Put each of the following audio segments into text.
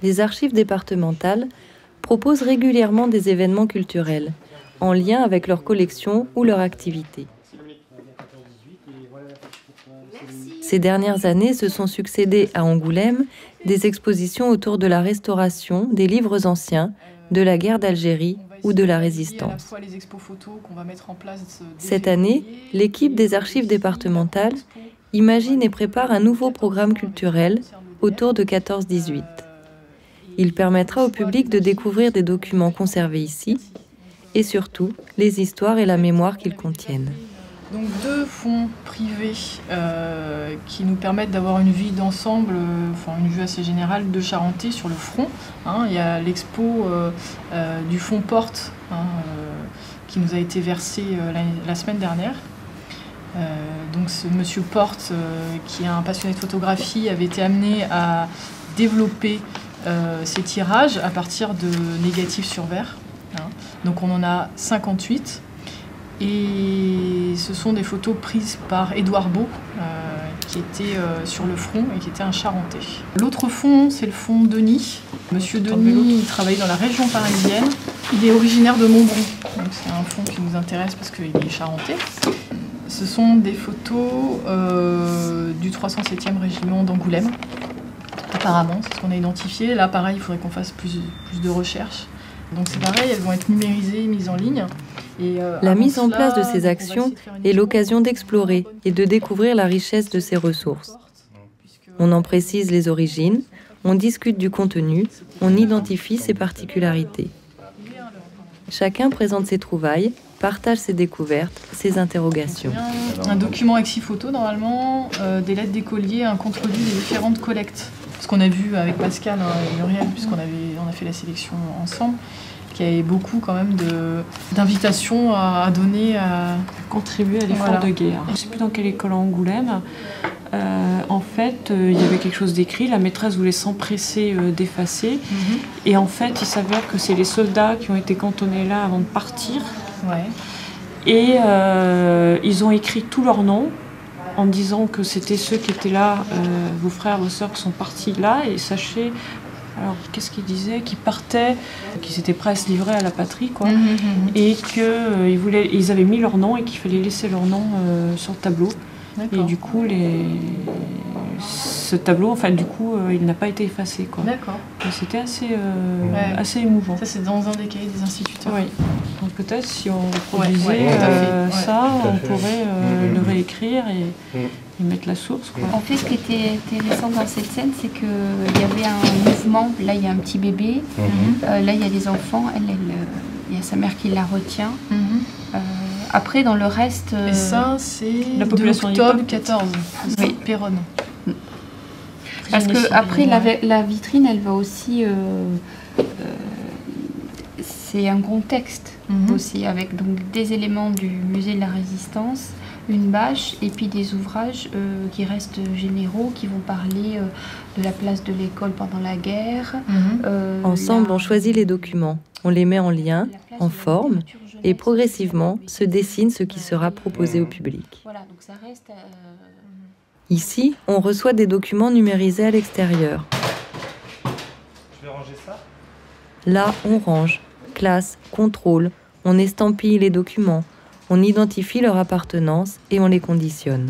les archives départementales proposent régulièrement des événements culturels, en lien avec leur collection ou leur activité. Ces dernières années se sont succédées à Angoulême des expositions autour de la restauration des livres anciens, de la guerre d'Algérie ou de la Résistance. Cette année, l'équipe des archives départementales imagine et prépare un nouveau programme culturel autour de 14-18. Il permettra au public de découvrir des documents conservés ici et surtout les histoires et la mémoire qu'ils contiennent. Donc 2 fonds privés qui nous permettent d'avoir une vue d'ensemble, une vue assez générale de Charentais sur le front. Il y a l'expo du fonds Porte qui nous a été versé la semaine dernière. Donc ce monsieur Porte, qui est un passionné de photographie, avait été amené à développer ces tirages à partir de négatifs sur verre. Donc on en a 58. Et ce sont des photos prises par Édouard Beau, qui était sur le front et qui était un Charentais. L'autre fond, c'est le fond Denis. Monsieur Denis, il travaille dans la région parisienne. Il est originaire de Montbron. Donc c'est un fond qui nous intéresse parce qu'il est Charentais. Ce sont des photos du 307e régiment d'Angoulême. Apparemment, c'est ce qu'on a identifié. Là, pareil, il faudrait qu'on fasse plus de recherches. Donc c'est pareil, elles vont être numérisées, mises en ligne. La mise en place de ces actions est l'occasion d'explorer et de découvrir la richesse de ces ressources. On en précise les origines, on discute du contenu, on identifie ses particularités. Chacun présente ses trouvailles, partage ses découvertes, ses interrogations. Un document avec 6 photos normalement, des lettres d'écoliers, un compte-rendu des différentes collectes. Ce qu'on a vu avec Pascal et Muriel, puisqu'on a fait la sélection ensemble, qu'il y avait beaucoup quand même d'invitations à donner, à contribuer à l'effort de guerre. Je ne sais plus dans quelle école à Angoulême. En fait, il y avait quelque chose d'écrit, la maîtresse voulait s'empresser d'effacer. Et en fait, il s'avère que c'est les soldats qui ont été cantonnés là avant de partir. Ouais. Et ils ont écrit tous leurs noms en disant que c'était ceux qui étaient là, vos frères, vos sœurs qui sont partis là. Et sachez, alors qu'est-ce qu'ils disaient, qu'ils partaient, qu'ils étaient prêts à se livrer à la patrie, quoi. Et qu'ils avaient mis leur nom et qu'il fallait laisser leur nom sur le tableau. Et du coup, ce tableau, enfin, du coup, il n'a pas été effacé, quoi. D'accord. C'était assez émouvant. Ça, c'est dans un des cahiers des instituteurs. Oui. Donc peut-être si on reproduisait ça, on pourrait le réécrire et mettre la source, quoi. En fait, ce qui était intéressant dans cette scène, c'est qu'il y avait un mouvement. Là, il y a un petit bébé. Là, il y a des enfants. Il y a sa mère qui la retient. Après, dans le reste... Et ça, c'est la population d'octobre 14, oui. Péronne. Parce que après, la vitrine, elle va aussi... c'est un contexte aussi, avec donc, des éléments du musée de la Résistance, une bâche, et puis des ouvrages qui restent généraux, qui vont parler de la place de l'école pendant la guerre. Ensemble, on choisit les documents, on les met en lien, en forme, et progressivement se dessine ce qui sera proposé au public. Voilà, donc ça reste, Ici, on reçoit des documents numérisés à l'extérieur. Je vais ranger ça. Là, on range, classe, contrôle, on estampille les documents, on identifie leur appartenance et on les conditionne.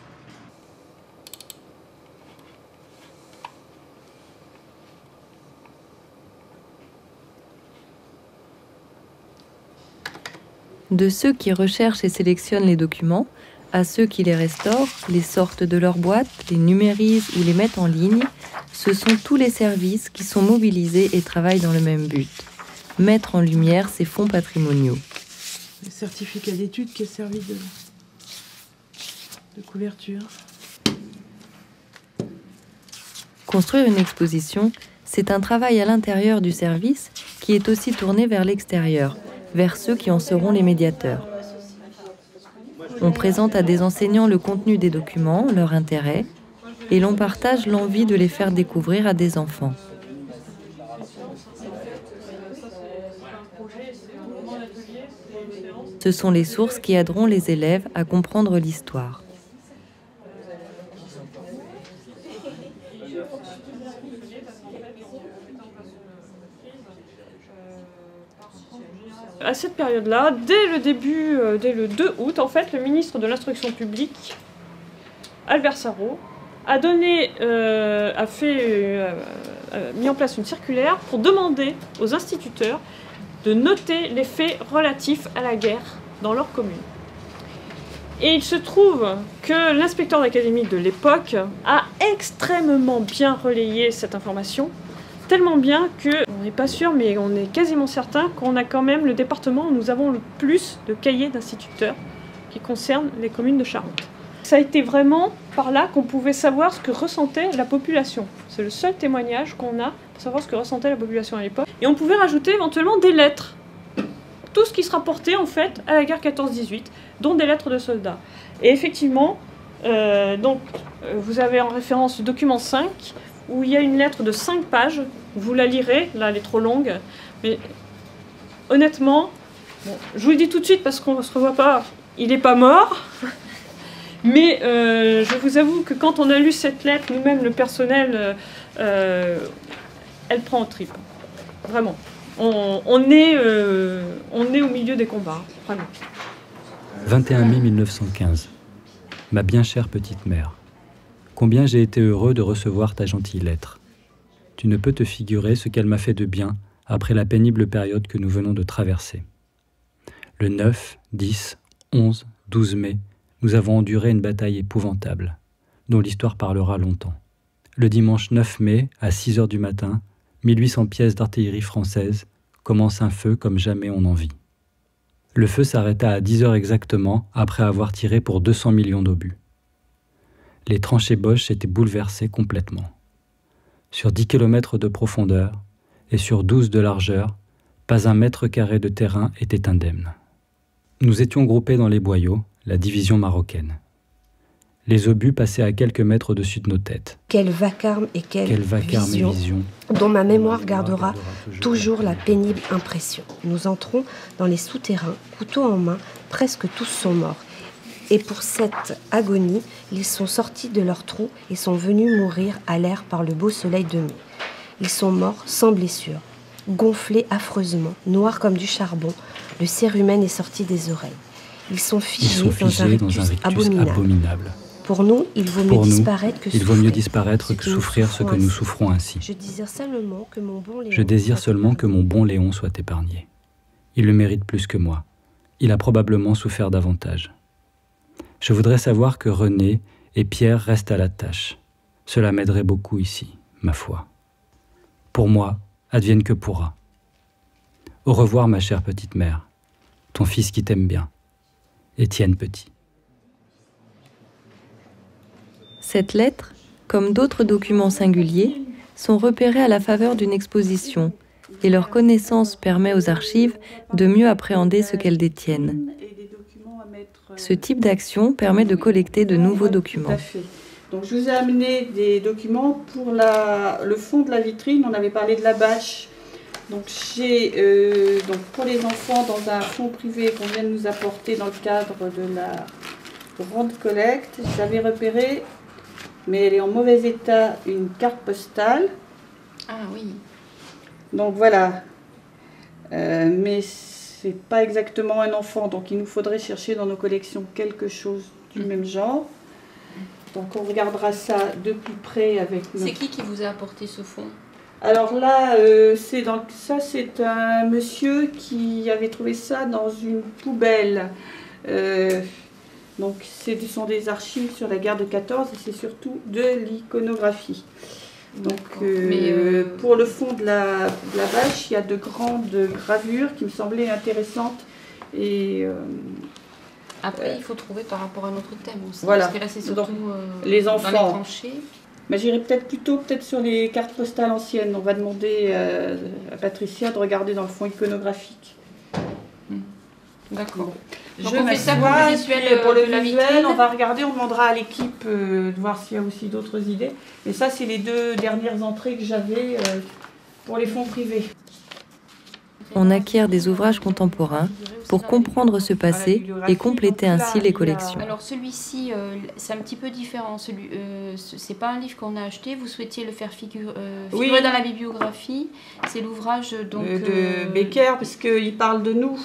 De ceux qui recherchent et sélectionnent les documents, à ceux qui les restaurent, les sortent de leur boîte, les numérisent ou les mettent en ligne, ce sont tous les services qui sont mobilisés et travaillent dans le même but, mettre en lumière ces fonds patrimoniaux. Le certificat d'études qui a servi de couverture. Construire une exposition, c'est un travail à l'intérieur du service qui est aussi tourné vers l'extérieur, vers ceux qui en seront les médiateurs. On présente à des enseignants le contenu des documents, leur intérêt, et l'on partage l'envie de les faire découvrir à des enfants. Ce sont les sources qui aideront les élèves à comprendre l'histoire. cette période-là, dès le 2 août, en fait, le ministre de l'Instruction publique, Albert Sarraut, a mis en place une circulaire pour demander aux instituteurs de noter les faits relatifs à la guerre dans leur commune. Et il se trouve que l'inspecteur d'académie de l'époque a extrêmement bien relayé cette information, tellement bien qu'on n'est pas sûr, mais on est quasiment certain qu'on a quand même le département où nous avons le plus de cahiers d'instituteurs qui concernent les communes de Charente. Ça a été vraiment par là qu'on pouvait savoir ce que ressentait la population. C'est le seul témoignage qu'on a pour savoir ce que ressentait la population à l'époque. Et on pouvait rajouter éventuellement des lettres. Tout ce qui se rapportait en fait à la guerre 14-18, dont des lettres de soldats. Et effectivement, vous avez en référence le document 5, où il y a une lettre de 5 pages. Vous la lirez, là elle est trop longue. Mais honnêtement, bon, je vous le dis tout de suite parce qu'on ne se revoit pas, il n'est pas mort. Mais je vous avoue que quand on a lu cette lettre, nous-mêmes, le personnel, elle prend en tripes. Vraiment. On est au milieu des combats, vraiment. 21 mai 1915. Ma bien chère petite mère, combien j'ai été heureux de recevoir ta gentille lettre. Tu ne peux te figurer ce qu'elle m'a fait de bien après la pénible période que nous venons de traverser. Le 9, 10, 11, 12 mai, nous avons enduré une bataille épouvantable, dont l'histoire parlera longtemps. Le dimanche 9 mai, à 6 heures du matin, 1800 pièces d'artillerie française commencent un feu comme jamais on en vit. Le feu s'arrêta à 10 heures exactement après avoir tiré pour 200 millions d'obus. Les tranchées Boche étaient bouleversées complètement. Sur 10 km de profondeur et sur 12 de largeur, pas un mètre carré de terrain était indemne. Nous étions groupés dans les boyaux, la division marocaine. Les obus passaient à quelques mètres au-dessus de nos têtes. Quel vacarme et quelle vision dont ma mémoire gardera toujours la pénible impression. Nous entrons dans les souterrains, couteau en main, presque tous sont morts. Et pour cette agonie, ils sont sortis de leurs trous et sont venus mourir à l'air par le beau soleil de mai. Ils sont morts sans blessure, gonflés affreusement, noirs comme du charbon, le cérumen est sorti des oreilles. Ils sont figés dans un rictus abominable. Pour nous, il vaut mieux disparaître que souffrir ce que nous souffrons ainsi. Je désire seulement que mon bon Léon soit épargné. Il le mérite plus que moi. Il a probablement souffert davantage. Je voudrais savoir que René et Pierre restent à la tâche. Cela m'aiderait beaucoup ici, ma foi. Pour moi, advienne que pourra. Au revoir, ma chère petite mère. Ton fils qui t'aime bien. Étienne Petit. Cette lettre, comme d'autres documents singuliers, sont repérés à la faveur d'une exposition et leur connaissance permet aux archives de mieux appréhender ce qu'elles détiennent. Ce type d'action permet de collecter de nouveaux documents. Donc je vous ai amené des documents pour le fond de la vitrine. On avait parlé de la bâche. Donc j'ai pour les enfants dans un fonds privé qu'on vient de nous apporter dans le cadre de la grande collecte, j'avais repéré, mais elle est en mauvais état, une carte postale. Ah oui. Donc voilà. Mais c'est pas exactement un enfant, donc il nous faudrait chercher dans nos collections quelque chose du même genre. Donc on regardera ça de plus près avec nous. C'est qui vous a apporté ce fonds? Alors là, c'est un monsieur qui avait trouvé ça dans une poubelle. Donc ce sont des archives sur la guerre de 14 et c'est surtout de l'iconographie. Donc pour le fond de la bâche, il y a de grandes gravures qui me semblaient intéressantes. Et après, il faut trouver par rapport à notre thème aussi. Voilà. Parce que là, c'est surtout les enfants. dans les tranchées. Mais j'irai peut-être sur les cartes postales anciennes. On va demander à Patricia de regarder dans le fond iconographique. D'accord. Donc on fait ça pour le visuel, pour le visuel, on va regarder, on demandera à l'équipe de voir s'il y a aussi d'autres idées. Mais ça, c'est les 2 dernières entrées que j'avais pour les fonds privés. On acquiert des ouvrages contemporains pour comprendre ce passé et compléter ainsi les collections. Alors celui-ci, c'est un petit peu différent. C'est pas un livre qu'on a acheté. Vous souhaitiez le faire figurer dans la bibliographie. C'est l'ouvrage de Becker, parce qu'il parle de nous.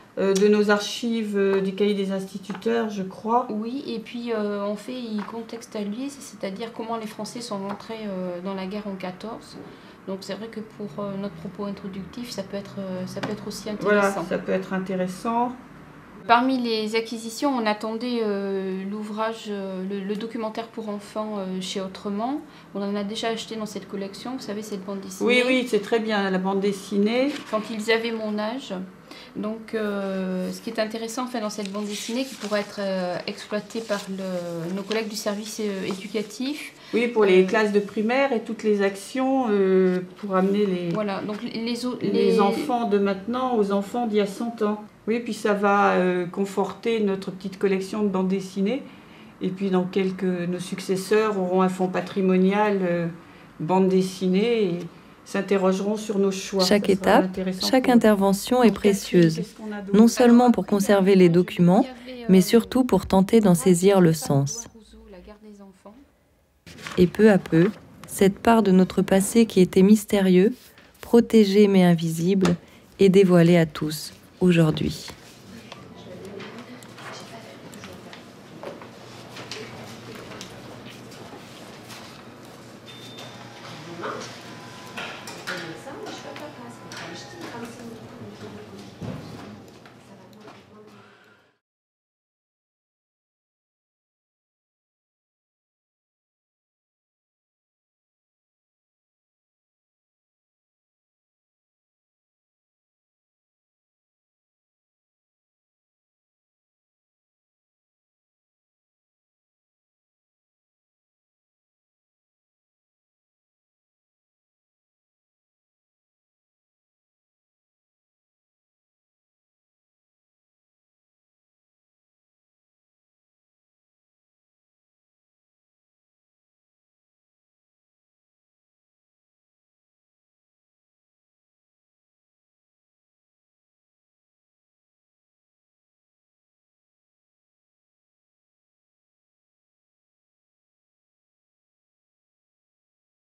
de nos archives du cahier des instituteurs, je crois. Oui, et puis on fait, il contextualise, c'est-à-dire comment les Français sont rentrés dans la guerre en 14. Donc c'est vrai que pour notre propos introductif, ça peut être aussi intéressant. Voilà, ça peut être intéressant. Parmi les acquisitions, on attendait l'ouvrage, le documentaire pour enfants chez Autrement. On en a déjà acheté dans cette collection, vous savez, cette bande dessinée. Oui, c'est très bien, la bande dessinée. Quand ils avaient mon âge. Donc, ce qui est intéressant dans cette bande dessinée, qui pourrait être exploitée par nos collègues du service éducatif. Oui, pour les classes de primaire et toutes les actions pour amener les enfants de maintenant aux enfants d'il y a 100 ans. Oui, puis ça va conforter notre petite collection de bandes dessinées. Et puis nos successeurs auront un fonds patrimonial bande dessinée et s'interrogeront sur nos choix. Chaque étape, chaque intervention est précieuse, non seulement pour conserver les documents, mais surtout pour tenter d'en saisir le sens. Et peu à peu, cette part de notre passé qui était mystérieux, protégé mais invisible, est dévoilée à tous aujourd'hui.